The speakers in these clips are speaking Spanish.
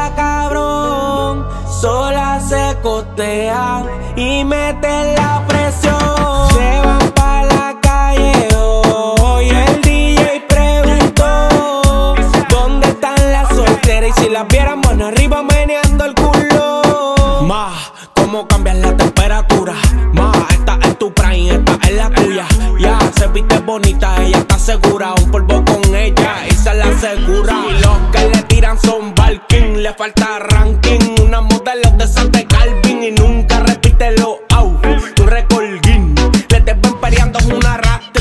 pasarla cabrón, solas se costean y meten la presión. Se van pa' la calle hoy, el DJ preguntó ¿dónde están las solteras? Y si las vieran mano arriba meneando el culo. Ma, ¿cómo cambias la temperatura? Ma, esta es tu prime, esta es la tuya. Ya, se viste bonita, ella está segura. Un polvo con ella y se la asegura. Y los que le tiran son Balkin, le falta ranking. Una modelo de Santa Calvin y nunca repite los outfits. Tu recordín, le te ven peleando una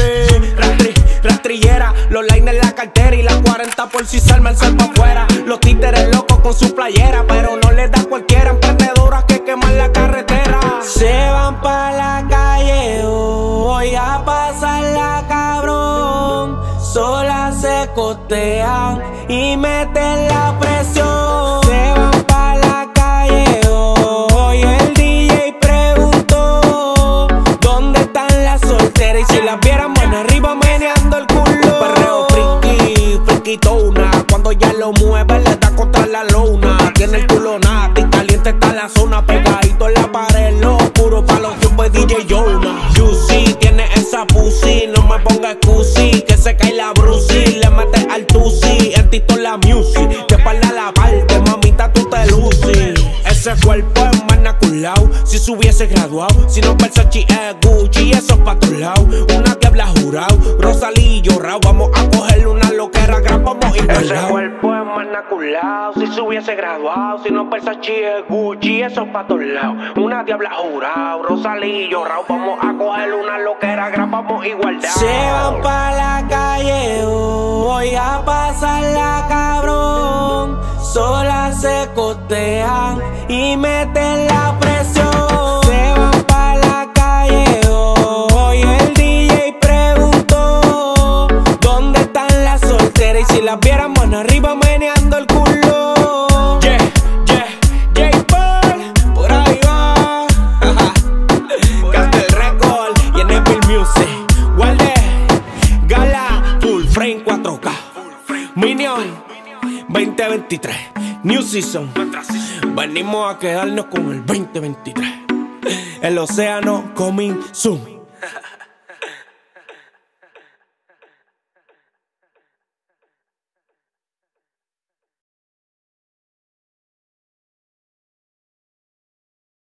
rastrillera. Los lines en la cartera y las 40 por si salma el sal pa' afuera. Los títeres locos con su playera, pero no les da cualquiera. Emprendedoras que queman la carretera. Se van pa' la calle hoy a pasarla cabrón, solas se costean y meten la presión. Se van pa' la calle hoy, el DJ preguntó ¿dónde están las solteras? Y si las vieran mano arriba meneando el culo. Perreo friki, friquitona, cuando ya lo mueve le da contra la lona. Tiene el culo nati, caliente está la zona, pegadito en la pared, lo puro pa' los tiempos de DJ Jonah. Juicy, tiene esa pussy, no me ponga excusi, que se cae la brucey, le mete al tusi, en Tito la music, te parla la parte, mamita tú te luces. Ese cuerpo es manaculao, si se hubiese graduado, si no Versace es Gucci, eso es pa' todos lados. Una diabla jurao, Rosalillo Rao, vamos a cogerle una loquera, grabamos igual. Ese cuerpo es manaculao, si se hubiese graduado, si no Versace es Gucci, eso es pa' todos lados. Una diabla jurao, Rosalillo Rao, vamos a cogerle una loquera, grabamos igualdad. Se van pa' la calle hoy a pasarla cabrón, solas se costean y meten la presión. Se van pa' la calle hoy, el DJ preguntó ¿dónde están las solteras? Y si las vieran mano arriba meneando el culo. Yeah, J-Paul, por ahí va. Castel Record y Neville Music. Walde, Gala, Full Frame 4K, Minion 2023, New Season. Venimos a quedarnos con el 2023. El océano coming soon.